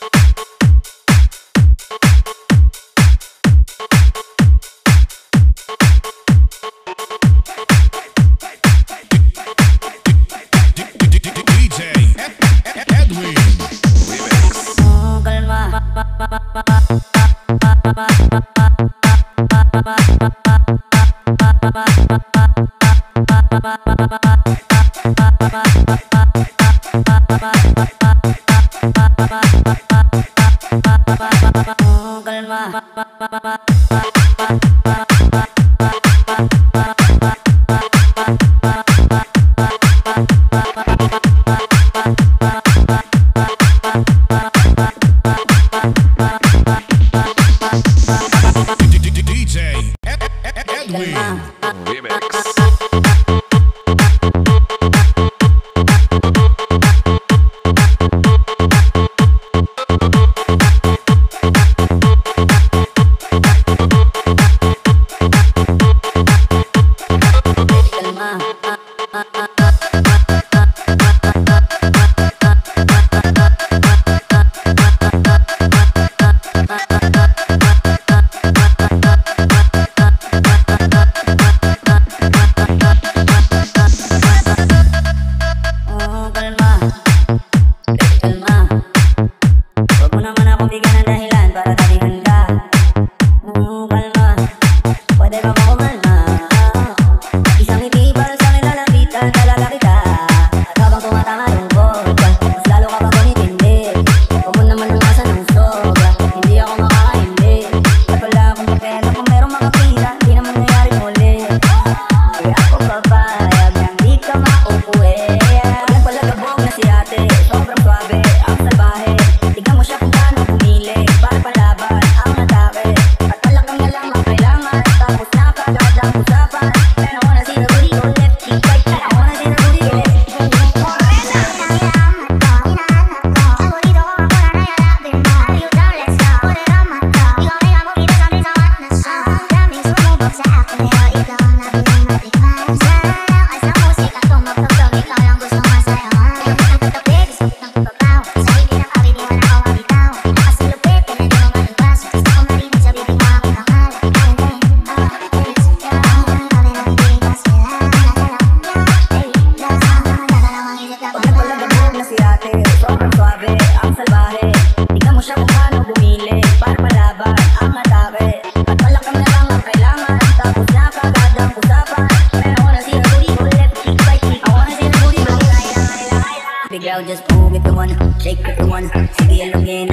Just move it to one, shake it to one. Sige,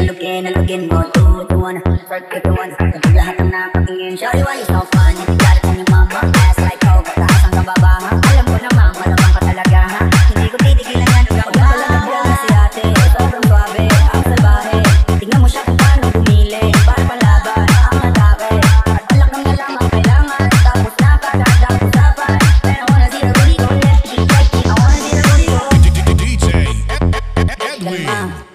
alugin mo, 2 to 1. Twerk it to one, kapag lahat ng nakatingin. Shawty, why you so fun? Hindi galit ang yung mama. Ass like ko, kataas ang kababa, ha? Alam ko naman, malamang ka talaga, ha? Hindi ko titigilan yan hanggang magpalagabog na si ate. Sobrang suabe, ang salbahe. Tingnan mo siya kung paano bumili. Para palaban, ang atake. At palakang na lang ang kailangan. Tapos na kagad ang usapan. And I wanna see the booty go left, keep right, I wanna see the booty go. DJ Edwin.